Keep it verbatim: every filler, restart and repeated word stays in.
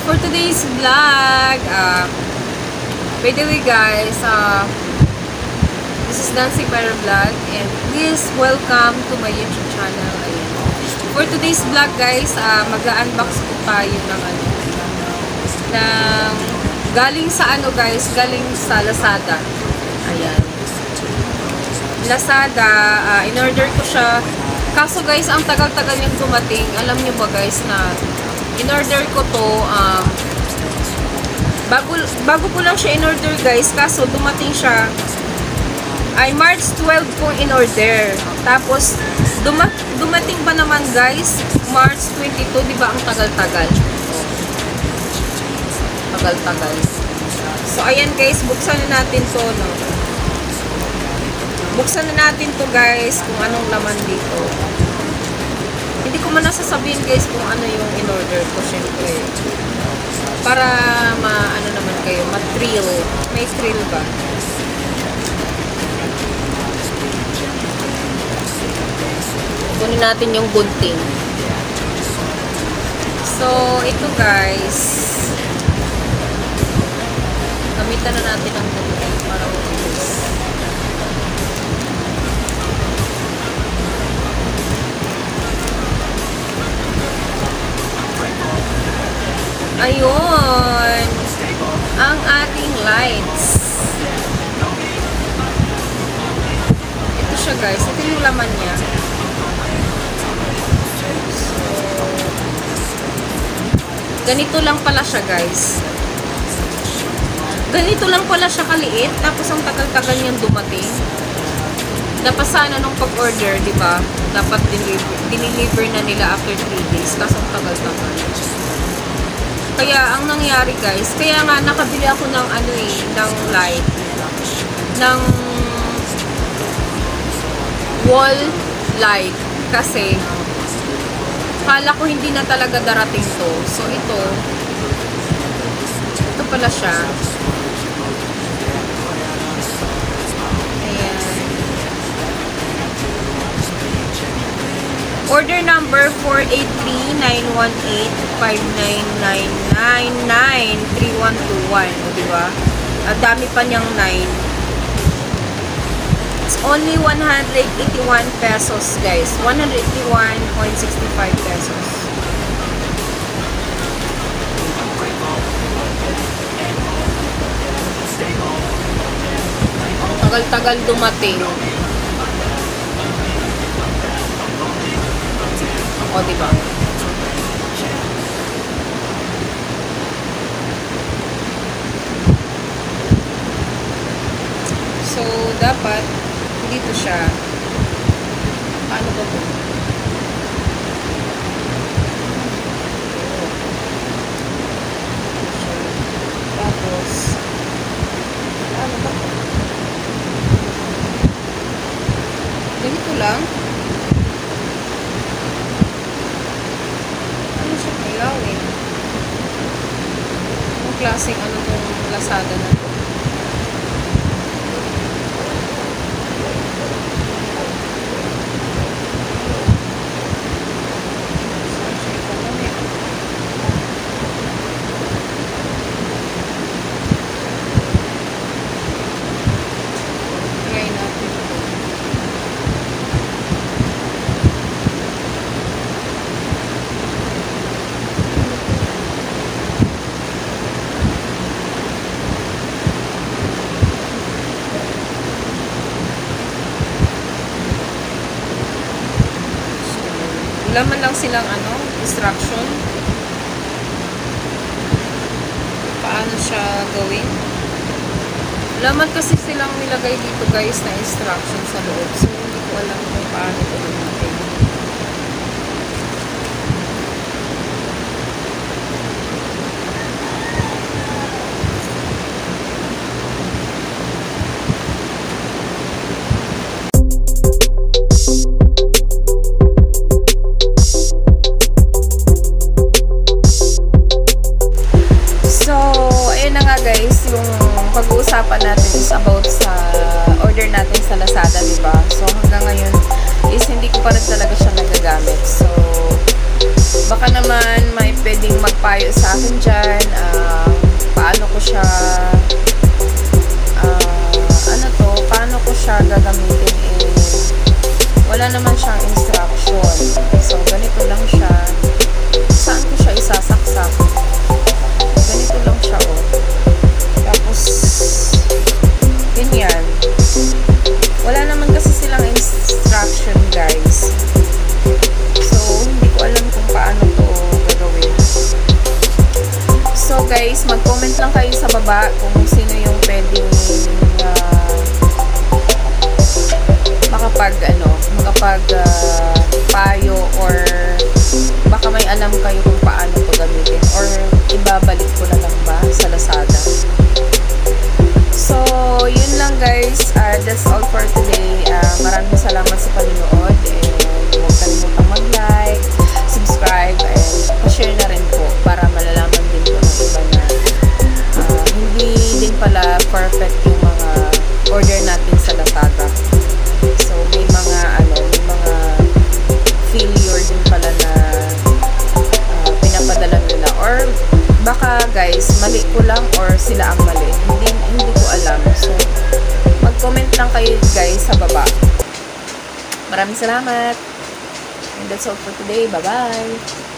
for today's vlog, uh, by the way guys, uh, this is Nancy Para Vlog, and please welcome to my YouTube channel. Ayan. For today's vlog guys, uh, mag-unbox ko tayo ng ano, ng galing sa ano guys, galing sa Lazada. Ayan. Lazada, uh, in-order ko siya. Kaso guys, ang tagal-tagal niyang dumating. Alam niyo ba guys na in-order ko to, um, bago, bago ko lang siya in-order guys, kaso dumating siya, ay March twelve ko in-order. Tapos, duma dumating pa naman guys, March twenty-two, di ba ang tagal-tagal? Tagal-tagal. So, ayan guys, buksan na natin to, no? Buksan na natin to guys, kung anong laman dito. Hindi ko man nasasabihin guys kung ano yung in-order ko, syempre. Para ma-ano naman kayo, ma-thrill. May thrill ba? Kunin natin yung gunting. So, ito guys. Gamitan na natin ang gunting para mabilis. Ayun, ang ating lights. Ito siya guys, ito yung laman niya. So, ganito lang pala siya guys. Ganito lang pala siya kaliit, tapos ang tagal-tagal niyang dumating. Dapat sana nung pag-order, di ba? Dapat diniliver na nila after three days, kasi ang tagal-tagal. Kaya, ang nangyari guys, kaya nga nakabili ako ng ano eh, ng light, ng wall light, kasi kala ko hindi na talaga darating to. So, ito, ito pala siya. Ayan. Order number four eight three, nine one eight, five nine nine nine nine, three one two one. O, diba? Ang dami pa niyang nine. It's only one hundred eighty-one pesos, guys. one hundred eighty-one point six five pesos. Ang tagal-tagal dumating. O, diba? So, dapat dito siya. Paano ba ito? Tapos, paano ba ito? Ganito lang. Ano siya kailawin? Anong klaseng ano itong Lazada na ito? Laman lang silang ano, instruction. Paano siya gawin? Laman kasi silang nilagay dito guys na instruction sa loob. So, hindi ko alam kung paano ito natin. Guys, yung pag-uusapan natin is about sa order natin sa Lazada, diba? So, hanggang ngayon is hindi ko pa rin talaga siya nagagamit. So, Baka naman may pwedeng magpayo sa akin dyan. Uh, paano ko siya uh, ano to, paano ko siya gagamitin eh, wala naman siyang instruction. So, ganito lang siya. Saan ko siya isasaksak? Ganito lang siya, oh. Tapos, ganyan. Wala naman kasi silang instruction, guys. So, hindi ko alam kung paano to gagawin. So, guys, mag-comment lang kayo sa baba kung sino yung pwedeng uh, makapag, ano, makapag uh, payo or baka may alam kayo kung paano to gamitin or ibabalik ko na lang ba sa Lazada. So, yun lang guys. Uh, that's all for today. Uh, maraming salamat sa panonood. And huwag kalimutang mag-like, subscribe, and pa-share na rin po para malalaman din po ng iba na uh, hindi din pala perfect yung mga order natin sa Lazada. So, may mga, ano, may mga failure din pala na uh, pinapadala nila. Or baka guys, mali ko lang or sila ang mali. Hindi, hindi ko alam. So, mag-comment lang kayo guys sa baba. Maraming salamat. And that's all for today. Bye-bye.